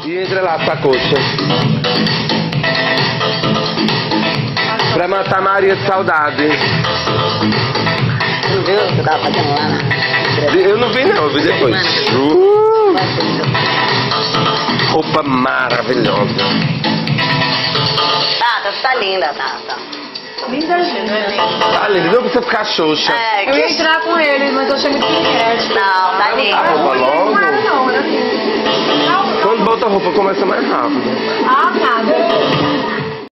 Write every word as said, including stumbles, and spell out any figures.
E entrelaça a coxa. Pra matar Maria de saudade. Não viu o que eu tava fazendo lá na... Eu não vi não, eu vi depois. Uh! Roupa maravilhosa. Tata, você tá linda, Tata. Linda, gente. Tá linda, não precisa ficar xoxa. É, Eu ia que... entrar com ele, mas eu achei muito pequeno. Não, tá linda. A roupa logo. Não era não, era assim. Quando bota a roupa começa mais rápido. Ah, nada.